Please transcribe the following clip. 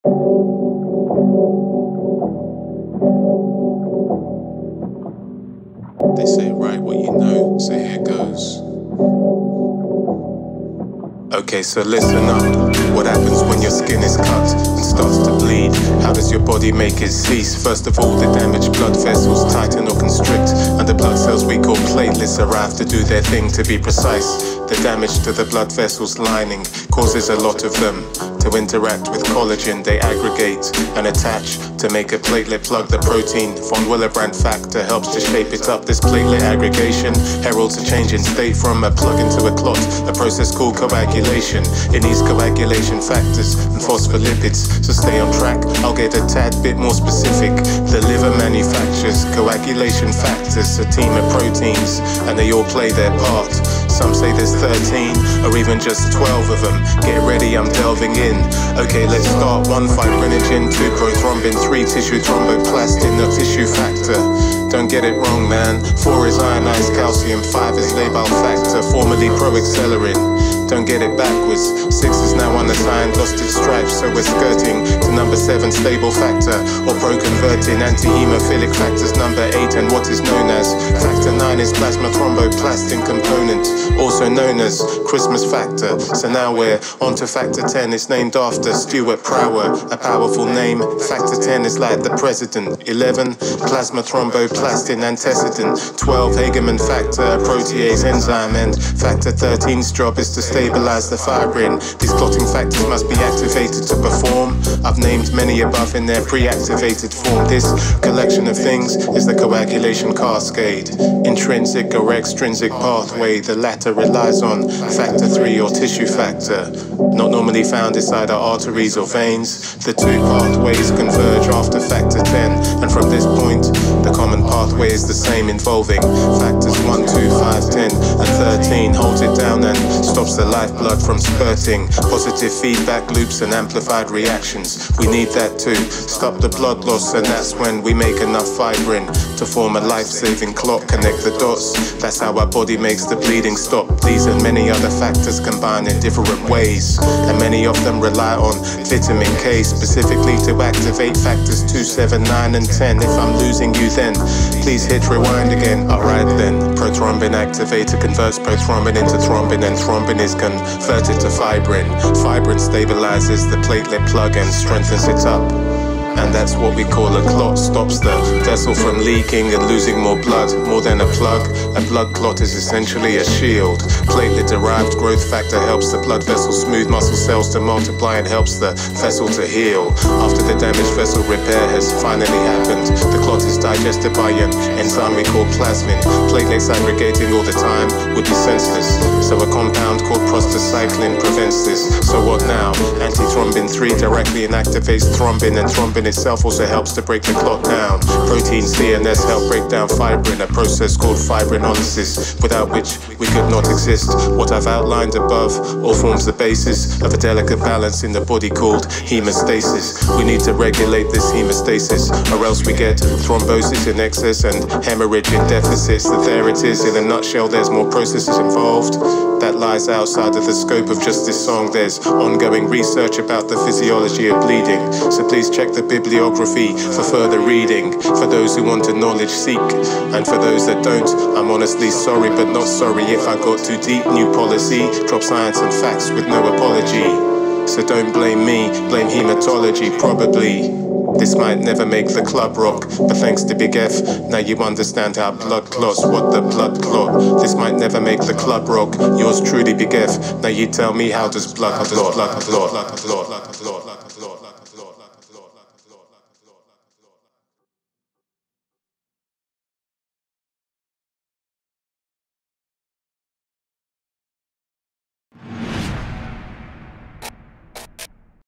They say write what you know, so here goes. Okay, so listen up. What happens when your skin is cut and starts to bleed? How does your body make it cease? First of all, the damaged blood vessels tighten or constrict, and the blood cells we call platelets arrive to do their thing, to be precise. The damage to the blood vessels lining causes a lot of them to interact with collagen. They aggregate and attach to make a platelet plug. The protein von Willebrand factor helps to shape it up. This platelet aggregation heralds a change in state from a plug into a clot, a process called coagulation. It needs coagulation factors and phospholipids. So stay on track, I'll get a tad bit more specific. The liver manufactures coagulation factors, a team of proteins, and they all play their part. Some say there's 13 or even just 12 of them. Get ready, I'm delving in. Okay, let's start. 1 fibrinogen, 2 prothrombin, 3 tissue thromboplastin, no tissue factor. Don't get it wrong, man. 4 is ionized calcium, 5 is labile factor, formerly proaccelerarin. Don't get it backwards. 6 is now unassigned, lost its stripes, so we're skirting to number 7, stable factor, or pro-converting anti-hemophilic factors, number 8, and what is known as factor 9 is plasma thromboplastin component, also known as Christmas factor. So now we're on to factor 10. It's named after Stuart Prower, a powerful name. Factor 10 is like the president. 11, plasma thromboplastin antecedent. 12, Hageman factor, a protease enzyme. And factor 13's job is to stabilize the fibrin. These clotting factors must be activated to perform. I've named many above in their pre-activated form. This collection of things is the coagulation cascade. Intrinsic or extrinsic pathway. The latter relies on factor 3 or tissue factor, not normally found inside our arteries or veins. The 2 pathways converge after factor 10, and from this point the common pathway is the same, involving factors 1, 2, 5, 10 and 13. Holds it down and stops the lifeblood from spurting. Positive feedback loops and amplified reactions, we need that too. Stop the blood loss, and that's when we make enough fibrin to form a life-saving clot. Connect the dots, that's how our body makes the bleeding stop. These and many other factors combine in different ways, and many of them rely on vitamin K specifically to activate factors 2, 7, 9 and 10. If I'm losing you then please hit rewind again. Alright then, prothrombin activator converts prothrombin into thrombin, and thrombin is converted to fibrin. Fibrin stabilizes the platelet plug and strengthens it up, and that's what we call a clot. Stops the vessel from leaking and losing more blood. More than a plug, a blood clot is essentially a shield. Platelet-derived growth factor helps the blood vessel smooth muscle cells to multiply and helps the vessel to heal. After the damaged vessel repair has finally happened, the clot is digested by an enzyme we call plasmin. Platelets aggregating all the time would be senseless, so a compound called prostacyclin prevents this. So what now? Antithrombin 3 directly inactivates thrombin, and thrombin itself also helps to break the clot down. Protein CNS help break down fibrin, a process called fibrinolysis, without which we could not exist. What I've outlined above all forms the basis of a delicate balance in the body called hemostasis. We need to regulate this hemostasis, or else we get thrombosis in excess and hemorrhage in deficits. So there it is in a nutshell. There's more processes involved that lies outside of the scope of just this song. There's ongoing research about the physiology of bleeding, so please check the bibliography for further reading. For those who want to knowledge seek, and for those that don't, I'm honestly sorry but not sorry if I got too deep. New policy, drop science and facts with no apology. So don't blame me, blame hematology probably. This might never make the club rock, but thanks to Big F, now you understand how blood clots, what the blood clot. This might never make the club rock. Yours truly, Big F. Now you tell me, how does blood clot?